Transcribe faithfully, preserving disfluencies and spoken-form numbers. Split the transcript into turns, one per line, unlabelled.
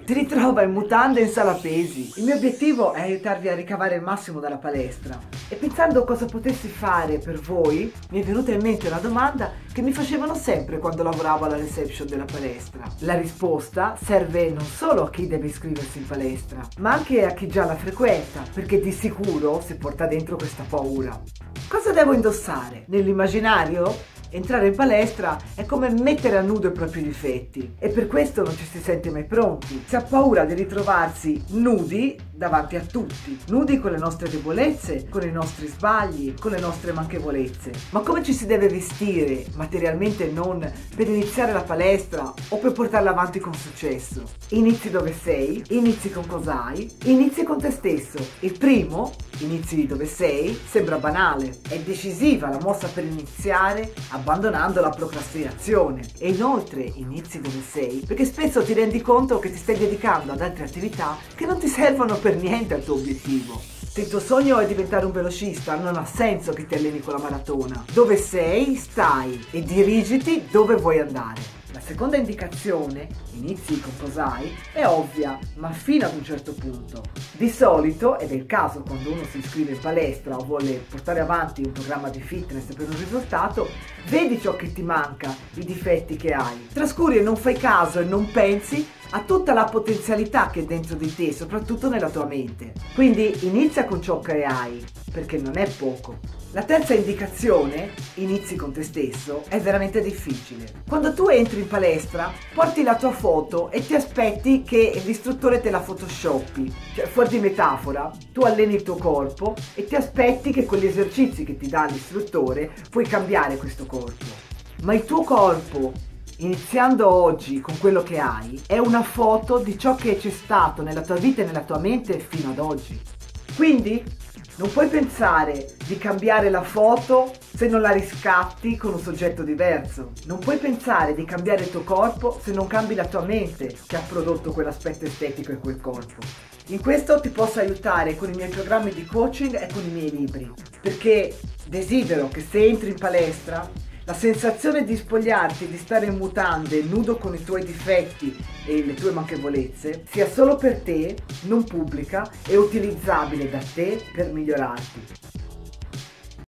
si ritrova in mutande e in sala pesi. Il mio obiettivo è aiutarvi a ricavare il massimo dalla palestra. E pensando a cosa potessi fare per voi, mi è venuta in mente una domanda che mi facevano sempre quando lavoravo alla reception della palestra. La risposta serve non solo a chi deve iscriversi in palestra, ma anche a chi già la frequenta, perché di sicuro si porta dentro questa paura. Cosa devo indossare? Nell'immaginario? Entrare in palestra è come mettere a nudo i propri difetti e per questo non ci si sente mai pronti. Si ha paura di ritrovarsi nudi davanti a tutti, nudi con le nostre debolezze, con i nostri sbagli, con le nostre manchevolezze. Ma come ci si deve vestire, materialmente non, per iniziare la palestra o per portarla avanti con successo? Inizi dove sei, inizi con cosa hai, inizi con te stesso. Il primo, inizi dove sei, sembra banale, è decisiva la mossa per iniziare abbandonando la procrastinazione. E inoltre inizi dove sei perché spesso ti rendi conto che ti stai dedicando ad altre attività che non ti servono per niente al tuo obiettivo. Se il tuo sogno è diventare un velocista, non ha senso che ti alleni con la maratona. Dove sei, stai e dirigiti dove vuoi andare. La seconda indicazione, inizi con cos'hai, è ovvia, ma fino ad un certo punto. Di solito, ed è il caso quando uno si iscrive in palestra o vuole portare avanti un programma di fitness per un risultato, vedi ciò che ti manca, i difetti che hai. Trascuri e non fai caso e non pensi a tutta la potenzialità che è dentro di te, soprattutto nella tua mente. Quindi inizia con ciò che hai, perché non è poco. La terza indicazione, inizi con te stesso, è veramente difficile. Quando tu entri in palestra, porti la tua foto e ti aspetti che l'istruttore te la photoshoppi. Cioè, fuori di metafora, tu alleni il tuo corpo e ti aspetti che con gli esercizi che ti dà l'istruttore puoi cambiare questo corpo. Ma il tuo corpo, iniziando oggi con quello che hai, è una foto di ciò che c'è stato nella tua vita e nella tua mente fino ad oggi. Quindi non puoi pensare di cambiare la foto se non la riscatti con un soggetto diverso. Non puoi pensare di cambiare il tuo corpo se non cambi la tua mente che ha prodotto quell'aspetto estetico e quel corpo. In questo ti posso aiutare con i miei programmi di coaching e con i miei libri, perché desidero che se entri in palestra la sensazione di spogliarti, di stare in mutande, nudo con i tuoi difetti e le tue manchevolezze, sia solo per te, non pubblica e utilizzabile da te per migliorarti.